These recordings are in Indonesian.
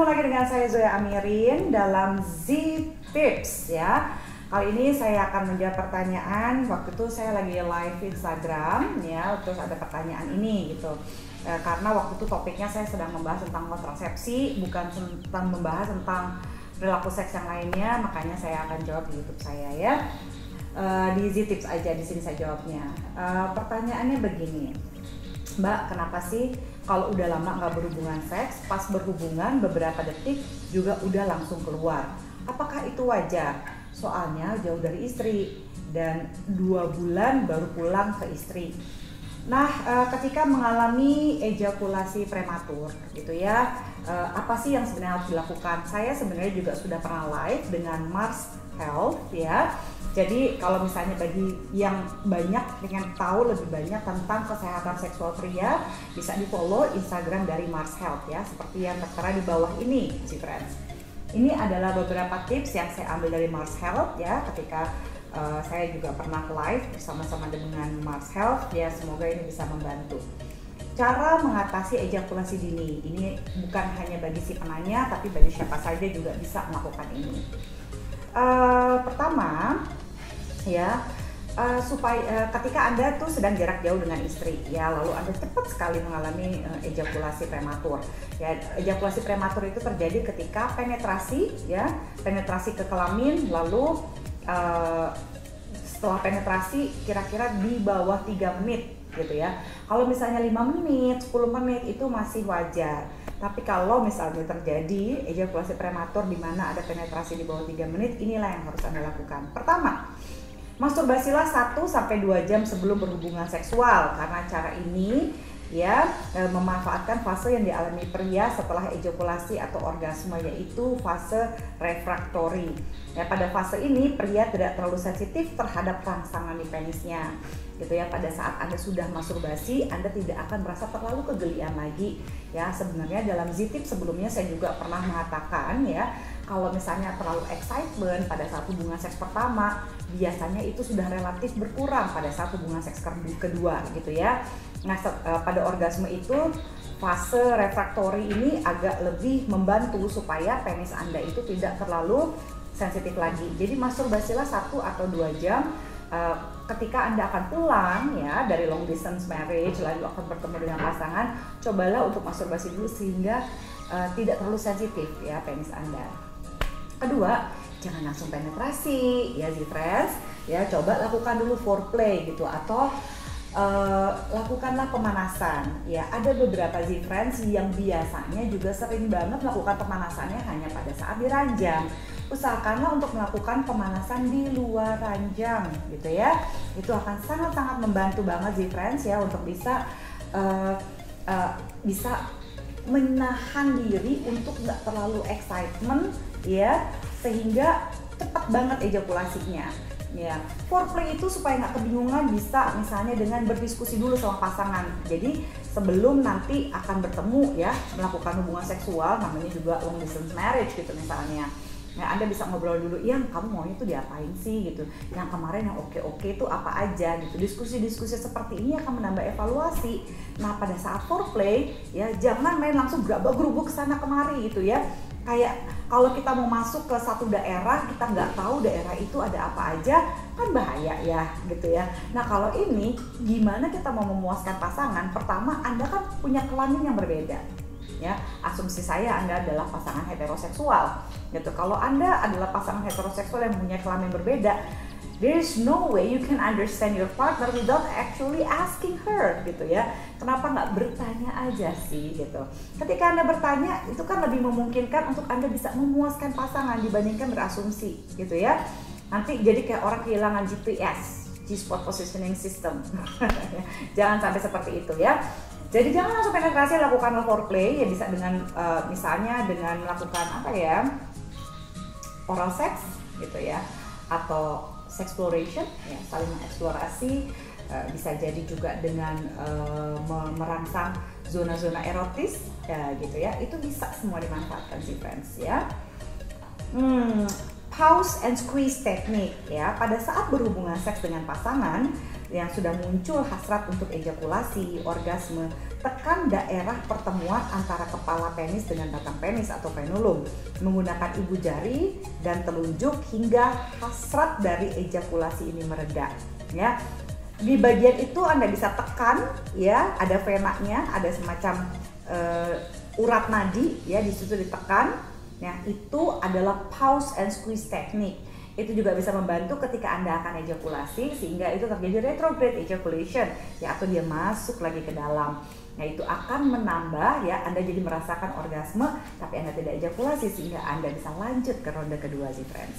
lagi dengan saya Zoya Amirin dalam Z Tips ya. Kali ini saya akan menjawab pertanyaan. Waktu itu saya lagi live Instagram ya, terus ada pertanyaan ini gitu. Karena waktu itu topiknya saya sedang membahas tentang kontrasepsi, bukan tentang membahas tentang perilaku seks yang lainnya, makanya saya akan jawab di YouTube saya ya. Di Z Tips aja di sini saya jawabnya. Pertanyaannya begini, Mbak, kenapa sih kalau udah lama nggak berhubungan seks, pas berhubungan beberapa detik juga udah langsung keluar? Apakah itu wajar? Soalnya jauh dari istri dan 2 bulan baru pulang ke istri. Nah, ketika mengalami ejakulasi prematur gitu ya, apa sih yang sebenarnya harus dilakukan? Saya sebenarnya juga sudah pernah live dengan Mars Health ya. Jadi kalau misalnya bagi yang banyak ingin tahu lebih banyak tentang kesehatan seksual pria, bisa di follow Instagram dari Mars Health ya, seperti yang tertera di bawah ini, friends. Ini adalah beberapa tips yang saya ambil dari Mars Health ya, ketika saya juga pernah live bersama-sama dengan Mars Health ya, semoga ini bisa membantu. Cara mengatasi ejakulasi dini, ini bukan hanya bagi si penanya, tapi bagi siapa saja juga bisa melakukan ini. Pertama ya, supaya ketika Anda tuh sedang jarak jauh dengan istri ya, lalu Anda cepat sekali mengalami ejakulasi prematur ya. Ejakulasi prematur itu terjadi ketika penetrasi ya, penetrasi ke kelamin, lalu setelah penetrasi kira-kira di bawah 3 menit gitu ya. Kalau misalnya 5 menit, 10 menit itu masih wajar. Tapi kalau misalnya terjadi ejakulasi prematur di mana ada penetrasi di bawah 3 menit, inilah yang harus Anda lakukan. Pertama, masturbasilah 1-2 jam sebelum berhubungan seksual, karena cara ini ya memanfaatkan fase yang dialami pria setelah ejakulasi atau orgasme, yaitu fase refraktori. Ya, pada fase ini pria tidak terlalu sensitif terhadap rangsangan di penisnya. Gitu ya, pada saat Anda sudah masturbasi, Anda tidak akan merasa terlalu kegelian lagi. Ya, sebenarnya dalam Z-Tips sebelumnya saya juga pernah mengatakan ya, kalau misalnya terlalu excitement pada saat hubungan seks pertama, biasanya itu sudah relatif berkurang pada saat hubungan seks kedua gitu ya. Nah, pada orgasme itu fase refraktori ini agak lebih membantu supaya penis Anda itu tidak terlalu sensitif lagi. Jadi masturbasilah 1-2 jam ketika Anda akan pulang ya dari long distance marriage, lalu akan bertemu dengan pasangan, cobalah untuk masturbasi dulu sehingga tidak terlalu sensitif ya penis Anda. Kedua, jangan langsung penetrasi ya Z-Friends ya, coba lakukan dulu foreplay gitu, atau lakukanlah pemanasan ya. Ada beberapa Z-Friends yang biasanya juga sering banget melakukan pemanasannya hanya pada saat diranjang. Usahakanlah untuk melakukan pemanasan di luar ranjang gitu ya. Itu akan sangat-sangat membantu banget Z-Friends ya, untuk bisa menahan diri untuk nggak terlalu excitement ya, sehingga cepat banget ejakulasinya. Ya, foreplay itu supaya nggak kebingungan bisa misalnya dengan berdiskusi dulu sama pasangan. Jadi sebelum nanti akan bertemu ya, melakukan hubungan seksual, namanya juga long distance marriage gitu misalnya. Nah, Anda bisa ngobrol dulu, yang kamu maunya tuh diapain sih gitu, yang kemarin yang oke itu apa aja gitu. Diskusi-diskusi seperti ini akan menambah evaluasi. Nah, pada saat foreplay ya, jangan main langsung gerabak-gerubuk sana kemari gitu ya. Kayak kalau kita mau masuk ke satu daerah, kita nggak tahu daerah itu ada apa aja, kan bahaya ya gitu ya. Nah, kalau ini gimana kita mau memuaskan pasangan? Pertama, Anda kan punya kelamin yang berbeda ya. Asumsi saya Anda adalah pasangan heteroseksual gitu. Kalau Anda adalah pasangan heteroseksual yang punya kelamin berbeda, there is no way you can understand your partner without actually asking her gitu ya. Kenapa nggak bertanya aja sih gitu. Ketika Anda bertanya, itu kan lebih memungkinkan untuk Anda bisa memuaskan pasangan dibandingkan berasumsi gitu ya. Nanti jadi kayak orang kehilangan GPS, G-spot positioning system. Jangan sampai seperti itu ya. Jadi jangan langsung penetrasi, lakukan foreplay ya, bisa dengan misalnya dengan melakukan apa ya, oral sex gitu ya, atau sexploration ya, saling mengeksplorasi. Bisa jadi juga dengan merangsang zona-zona erotis ya gitu ya. Itu bisa semua dimanfaatkan sih friends ya. Pause and squeeze teknik ya. Pada saat berhubungan seks dengan pasangan, yang sudah muncul hasrat untuk ejakulasi, orgasme, tekan daerah pertemuan antara kepala penis dengan batang penis atau frenulum menggunakan ibu jari dan telunjuk hingga hasrat dari ejakulasi ini mereda. Ya, di bagian itu Anda bisa tekan, ya, ada venanya, ada semacam urat nadi, ya, di situ ditekan. Nah, itu adalah pause and squeeze teknik. Itu juga bisa membantu ketika Anda akan ejakulasi sehingga itu terjadi retrograde ejaculation, ya, atau dia masuk lagi ke dalam. Nah, itu akan menambah, ya, Anda jadi merasakan orgasme tapi Anda tidak ejakulasi sehingga Anda bisa lanjut ke ronde kedua sih friends.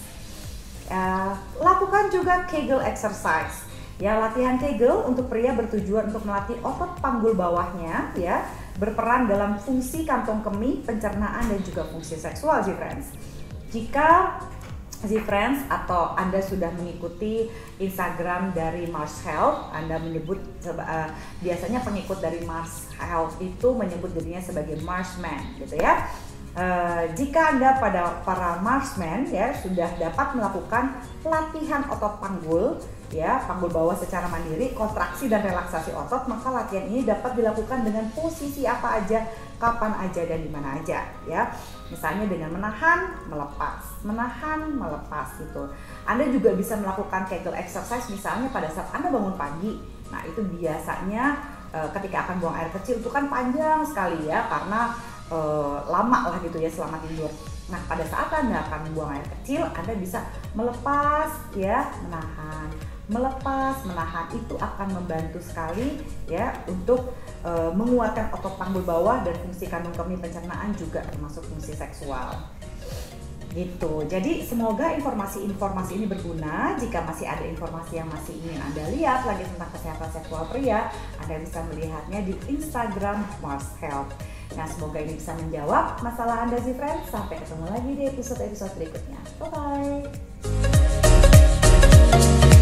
Lakukan juga Kegel exercise. Ya, latihan Kegel untuk pria bertujuan untuk melatih otot panggul bawahnya, ya, berperan dalam fungsi kantong kemih, pencernaan dan juga fungsi seksual sih friends. Jika friends atau Anda sudah mengikuti Instagram dari Mars Health, Anda menyebut biasanya pengikut dari Mars Health itu menyebut dirinya sebagai Marsman, gitu ya. Jika Anda pada para Marsman, ya, sudah dapat melakukan latihan otot panggul, ya, panggul bawah secara mandiri, kontraksi dan relaksasi otot, maka latihan ini dapat dilakukan dengan posisi apa aja, kapan aja dan di mana aja, ya. Misalnya dengan menahan, melepas gitu. Anda juga bisa melakukan Kegel exercise misalnya pada saat Anda bangun pagi. Nah, itu biasanya ketika akan buang air kecil itu kan panjang sekali, ya, karena lama lah gitu, ya, selama tidur. Nah, pada saat Anda akan buang air kecil, Anda bisa melepas, ya, menahan, itu akan membantu sekali, ya, untuk menguatkan otot panggul bawah dan fungsi kandung kemih, pencernaan juga termasuk fungsi seksual. Gitu. Jadi semoga informasi-informasi ini berguna. Jika masih ada informasi yang masih ingin Anda lihat lagi tentang kesehatan seksual pria, Anda bisa melihatnya di Instagram Mars Health. Nah, semoga ini bisa menjawab masalah Anda sih friends. Sampai ketemu lagi di episode berikutnya. Bye bye.